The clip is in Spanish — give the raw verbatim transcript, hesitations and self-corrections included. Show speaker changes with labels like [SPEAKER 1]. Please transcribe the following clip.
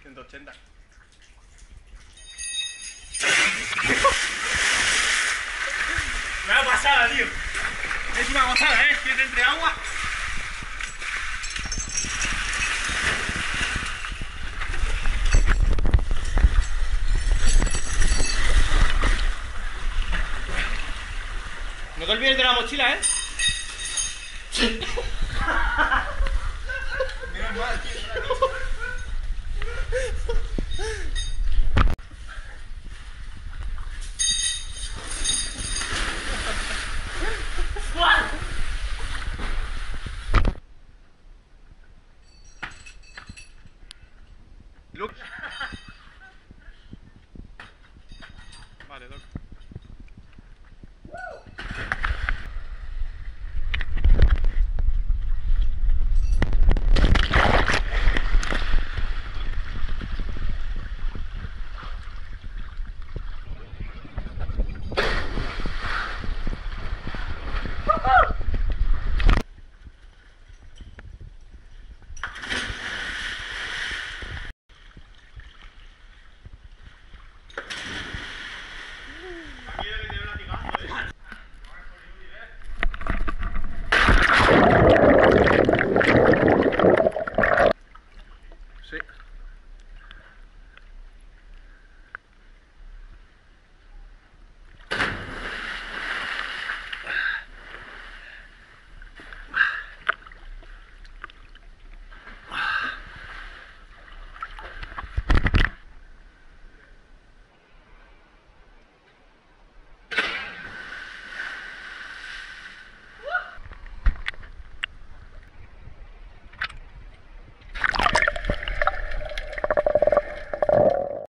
[SPEAKER 1] ciento ochenta. Me ha pasado, tío. Es una gozada, ¿eh? Que entre agua. No te olvides de la mochila, ¿eh? Menos mal, tío. Look. Vale, Doc. Sí.